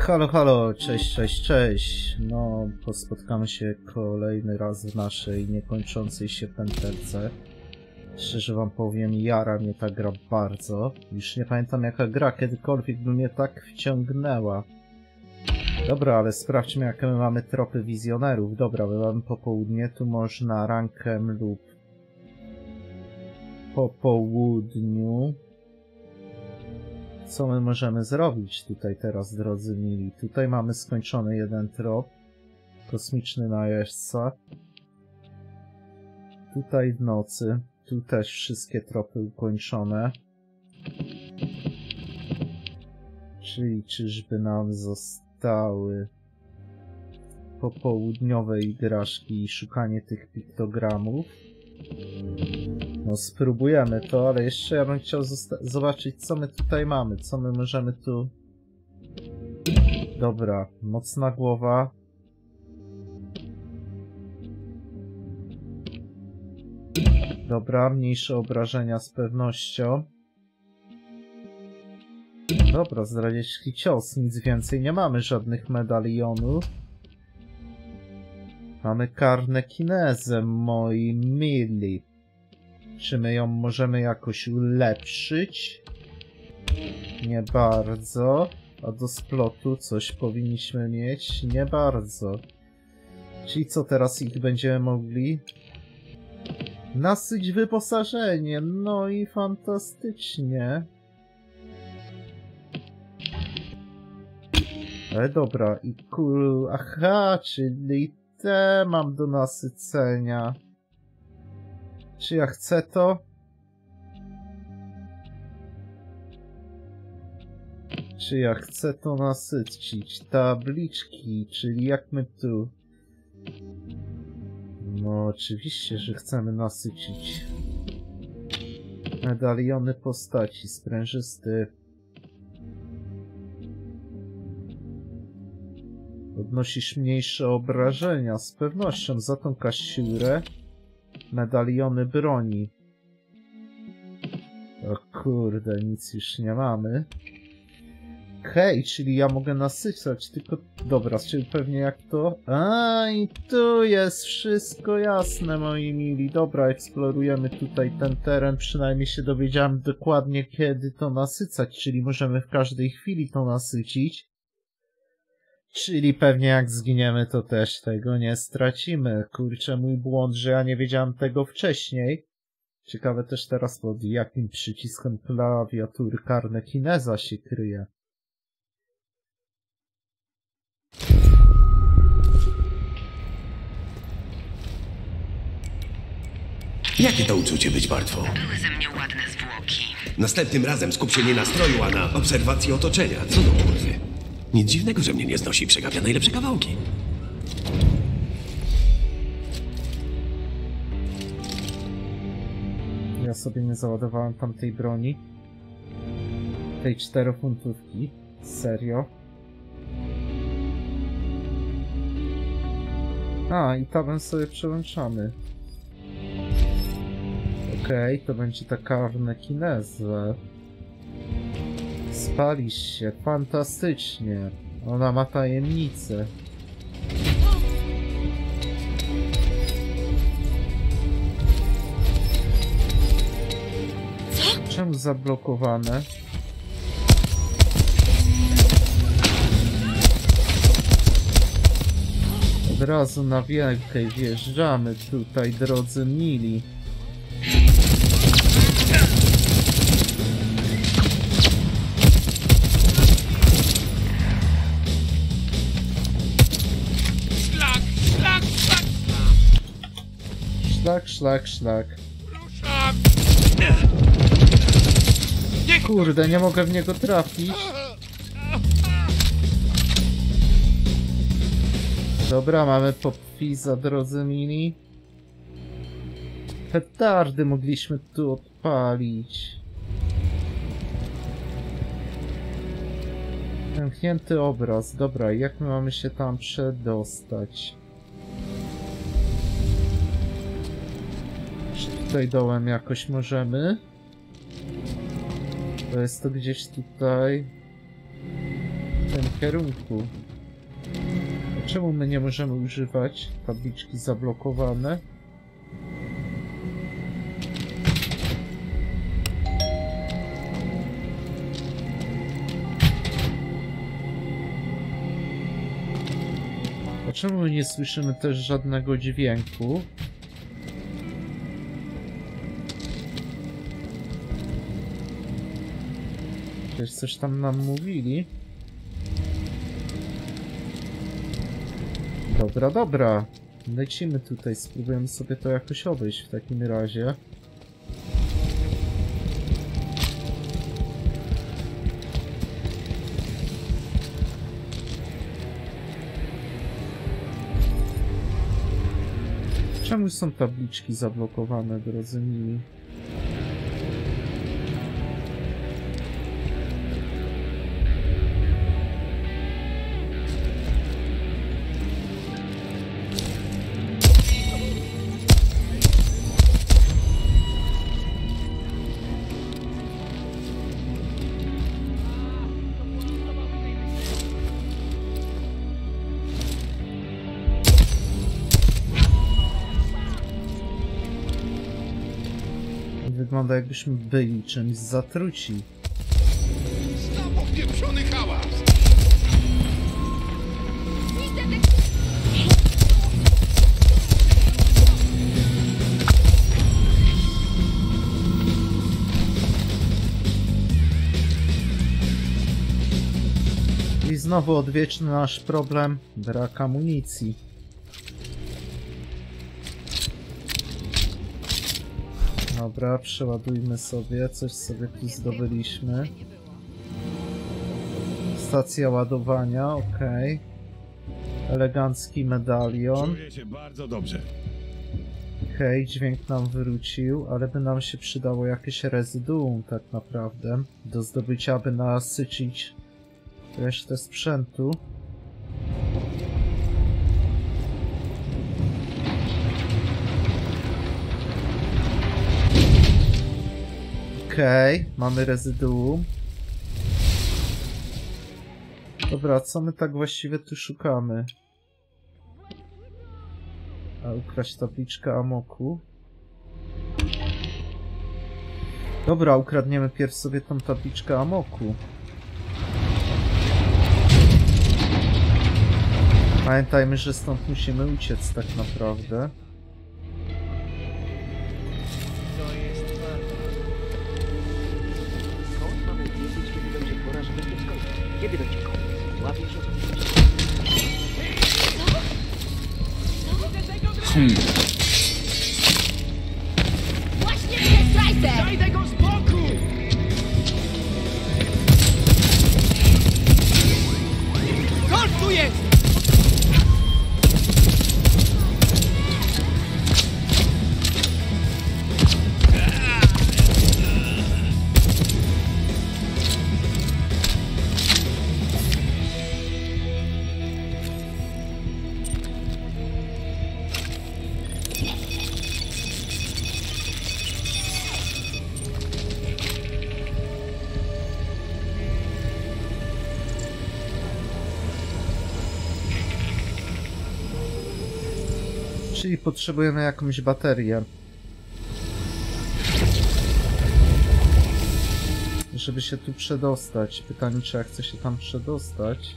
Halo, halo, cześć, cześć, cześć. No, spotkamy się kolejny raz w naszej niekończącej się pętelce. Szczerze wam powiem, jara mnie ta gra bardzo. Już nie pamiętam jaka gra kiedykolwiek by mnie tak wciągnęła. Dobra, ale sprawdźmy jakie my mamy tropy wizjonerów. Dobra, my mamy popołudnie, tu można rankiem lub po południu. Co my możemy zrobić tutaj teraz, drodzy mili? Tutaj mamy skończony jeden trop. Kosmiczny najeźdźca. Tutaj w nocy. Tu też wszystkie tropy ukończone. Czyli czyżby nam zostały popołudniowe igraszki i szukanie tych piktogramów? No spróbujemy to, ale jeszcze ja bym chciał zobaczyć co my tutaj mamy, co my możemy tu... Dobra, mocna głowa. Dobra, mniejsze obrażenia z pewnością. Dobra, zdradziecki cios, nic więcej nie mamy, żadnych medalionów. Mamy karnekinezę, moi mili. Czy my ją możemy jakoś ulepszyć? Nie bardzo. A do splotu coś powinniśmy mieć? Nie bardzo. Czyli co, teraz ich będziemy mogli? Nasyć wyposażenie. No i fantastycznie. Ale dobra, i aha, czyli te mam do nasycenia. Czy ja chcę to? Czy ja chcę to nasycić? Tabliczki, czyli jak my tu... No oczywiście, że chcemy nasycić. Medaliony postaci, sprężysty. Odnosisz mniejsze obrażenia, z pewnością za tą kasiurę. Medaliony broni. O kurde, nic już nie mamy. Hej, czyli ja mogę nasycać, tylko... Dobra, czyli pewnie jak to... A, i tu jest wszystko jasne, moi mili. Dobra, eksplorujemy tutaj ten teren. Przynajmniej się dowiedziałem dokładnie, kiedy to nasycać, czyli możemy w każdej chwili to nasycić. Czyli pewnie jak zginiemy, to też tego nie stracimy. Kurczę, mój błąd, że ja nie wiedziałem tego wcześniej. Ciekawe też teraz, pod jakim przyciskiem klawiatury karnekineza się kryje. Jakie to uczucie być martwą? Były ze mnie ładne zwłoki. Następnym razem skup się nie na stroju, a na obserwacji otoczenia. Co do kurwy? Nic dziwnego, że mnie nie znosi i przegapia najlepsze kawałki. Ja sobie nie załadowałem tamtej broni. Tej 4-funtówki. Serio? A, i tabem sobie przełączamy. Okej, to będzie ta karnekineza. Spalisz się, fantastycznie. Ona ma tajemnicę. Co? Czemu zablokowane? Od razu na wielkiej wjeżdżamy tutaj, drodzy mili. Szlak, szlak, szlak. Kurde, nie mogę w niego trafić. Dobra, mamy popfiza, drodzy mili. Petardy mogliśmy tu odpalić. Zamknięty obraz. Dobra, jak my mamy się tam przedostać? tutaj dołem jakoś możemy. To jest to gdzieś tutaj. tym kierunku. Czemu my nie możemy używać tabliczki zablokowane? Dlaczego my nie słyszymy też żadnego dźwięku? Przecież coś tam nam mówili. Dobra, dobra. Lecimy tutaj, spróbujemy sobie to jakoś obejść w takim razie. Czemu są tabliczki zablokowane, drodzy mili? Wygląda, jakbyśmy byli czymś zatruci. Znowu pieprzony hałas! I znowu odwieczny nasz problem, brak amunicji. Dobra, przeładujmy sobie, coś sobie tu zdobyliśmy. Stacja ładowania, okej. Elegancki medalion. Czuję się bardzo dobrze. Okej, dźwięk nam wrócił, ale by nam się przydało jakieś rezyduum tak naprawdę do zdobycia, aby nasycić resztę sprzętu. Okej, mamy rezyduum. Dobra, co my tak właściwie tu szukamy? A ukraść tabliczkę amoku. Dobra, ukradniemy pierw sobie tą tabliczkę amoku. Pamiętajmy, że stąd musimy uciec tak naprawdę. Skąd mamy wiedzieć, kiedy będzie pora, żeby z tym skończyć? Kiedy będzie koniec? Łapiesz o co? Właśnie mnie, Stricer! Daj tego spokój! Skąd tu jest? Czyli potrzebujemy jakąś baterię. Żeby się tu przedostać. Pytanie, czy ja chcę się tam przedostać.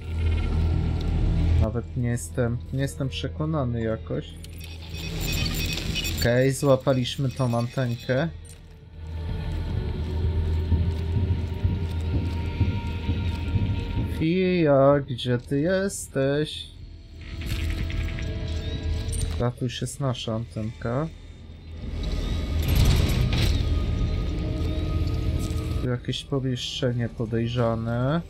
Nawet nie jestem przekonany jakoś. Okej, złapaliśmy tą antenkę. Fia, gdzie ty jesteś? A tu już jest nasza antenka. Tu jakieś pomieszczenie podejrzane.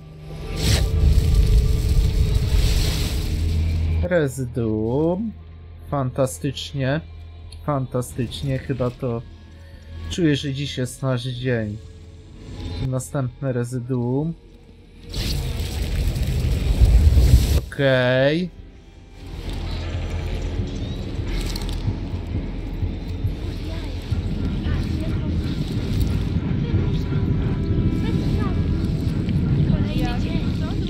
Rezyduum. Fantastycznie. Fantastycznie. Chyba to... Czuję, że dziś jest nasz dzień. Następne rezyduum. Okej. Kolejny dzień.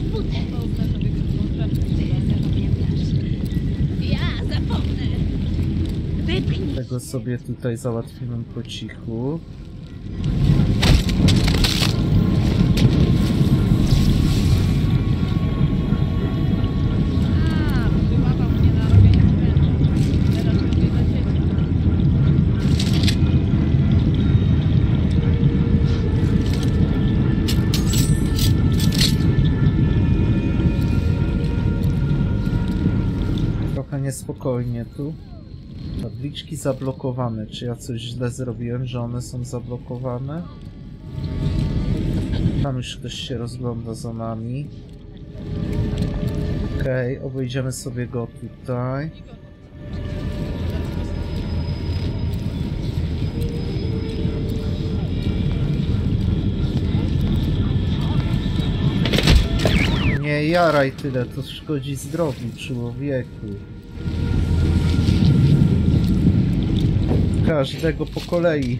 go sobie tutaj załatwimy po cichu. Wyłapał mnie na robienie skrętu. Teraz robię dla ciebie. Trochę niespokojnie tu. Tabliczki zablokowane. Czy ja coś źle zrobiłem, że one są zablokowane? Tam już ktoś się rozgląda za nami. Okej, obejdziemy sobie go tutaj. Nie jaraj tyle, to szkodzi zdrowiu człowieku. Każdego po kolei.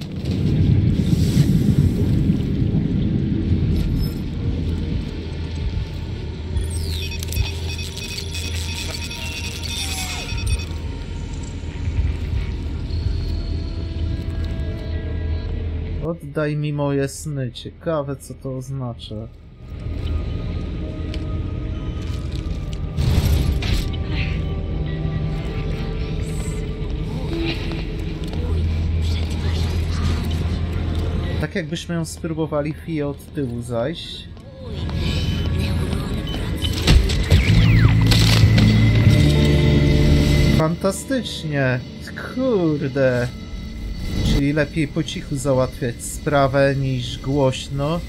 Oddaj mi moje sny. Ciekawe, co to oznacza. Tak jakbyśmy ją spróbowali Fię od tyłu zajść. Fantastycznie! Kurde! Czyli lepiej po cichu załatwiać sprawę niż głośno.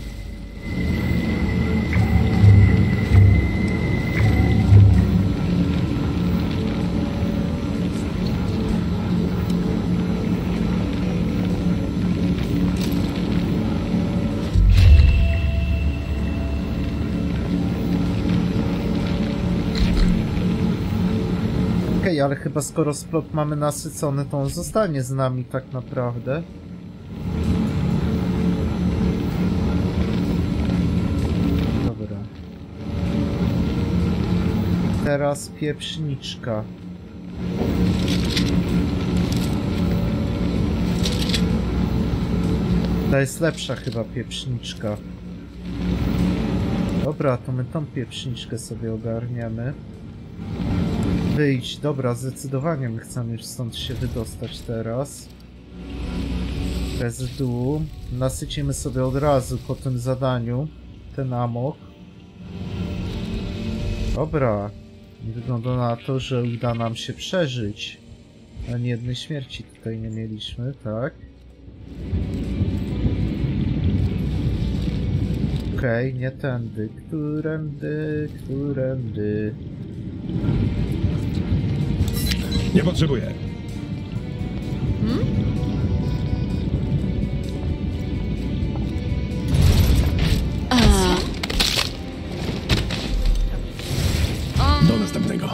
Okej, ale chyba skoro splot mamy nasycony, to on zostanie z nami tak naprawdę. Dobra. Teraz pieprzniczka. Ta jest lepsza chyba pieprzniczka. Dobra, to my tą pieprzniczkę sobie ogarniemy. Wyjdź, dobra, zdecydowanie my chcemy już stąd się wydostać teraz. Bez dół. Nasycimy sobie od razu po tym zadaniu ten amok. Dobra. Wygląda na to, że uda nam się przeżyć. Ani jednej śmierci tutaj nie mieliśmy, tak? Okej, nie tędy. Którędy? Nie potrzebuję. Do następnego.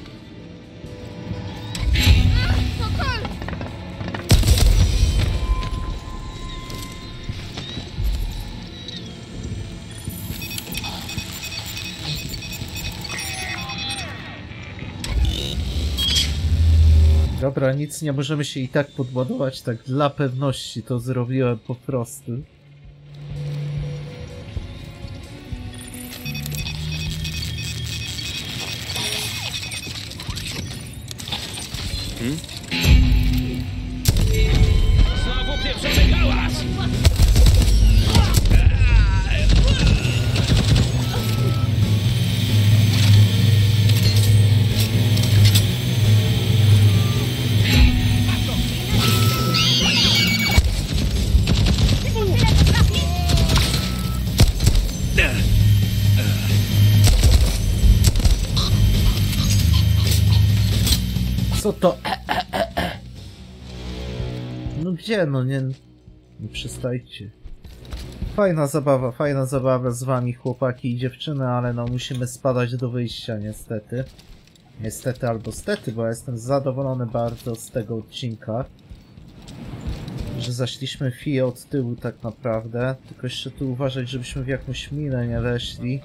Dobra, nic nie możemy się i tak podładować, tak dla pewności to zrobiłem po prostu. Znowu pieprzony hałas! Co to? No gdzie? No nie przestajcie. Fajna zabawa z wami chłopaki i dziewczyny, ale no musimy spadać do wyjścia niestety. Niestety albo stety, bo ja jestem zadowolony bardzo z tego odcinka. Że zaszliśmy Fię od tyłu tak naprawdę. Tylko jeszcze tu uważać, żebyśmy w jakąś minę nie weszli.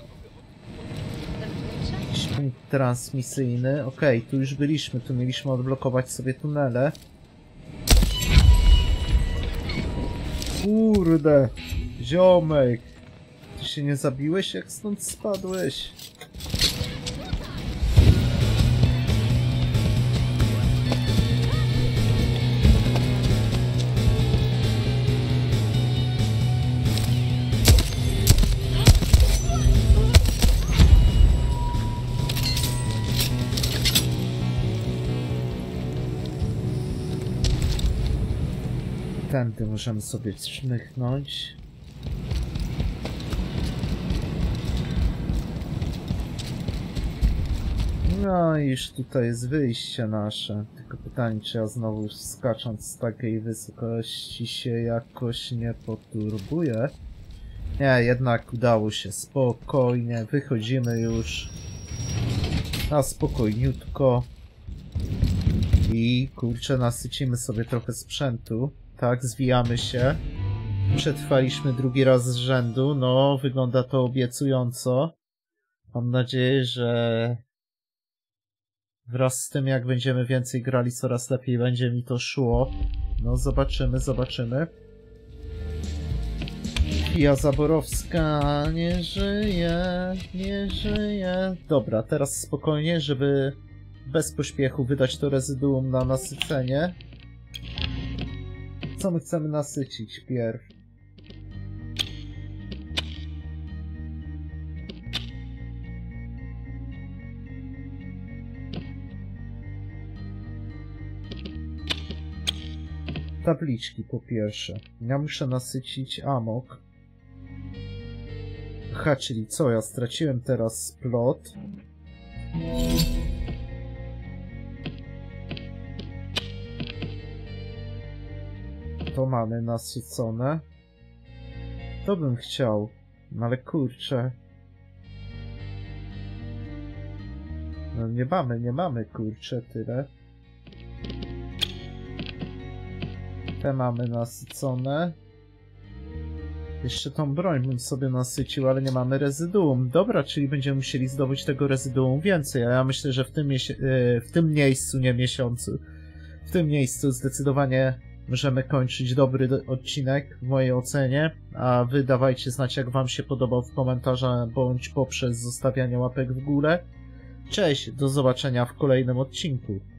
Jakiś punkt transmisyjny. Okej, tu już byliśmy, tu mieliśmy odblokować sobie tunele. Kurde, ziomek. Ty się nie zabiłeś, jak stąd spadłeś? Tędy możemy sobie czmychnąć. No i już tutaj jest wyjście nasze. Tylko pytanie, czy ja znowu skacząc z takiej wysokości się jakoś nie poturbuję. Nie, jednak udało się. Spokojnie, wychodzimy już. Na spokojniutko. I kurczę, nasycimy sobie trochę sprzętu. Tak, zwijamy się. Przetrwaliśmy drugi raz z rzędu. No, wygląda to obiecująco. Mam nadzieję, że wraz z tym, jak będziemy więcej grali, coraz lepiej będzie mi to szło. No, zobaczymy, zobaczymy. Fia Zaborowska nie żyje, nie żyje. Dobra, teraz spokojnie, żeby bez pośpiechu wydać to rezyduum na nasycenie. Co my chcemy nasycić pierw? Tabliczki po pierwsze. Ja muszę nasycić amok. Aha, czyli co? Ja straciłem teraz splot. To mamy nasycone. To bym chciał. No ale kurczę. No nie mamy kurczę tyle. Te mamy nasycone. Jeszcze tą broń bym sobie nasycił, ale nie mamy rezyduum. Dobra, czyli będziemy musieli zdobyć tego rezyduum więcej, a ja myślę, że w tym miejscu, nie miesiącu, w tym miejscu zdecydowanie możemy kończyć dobry odcinek w mojej ocenie, a wy dawajcie znać, jak wam się podobał w komentarzach, bądź poprzez zostawianie łapek w górę. Cześć, do zobaczenia w kolejnym odcinku.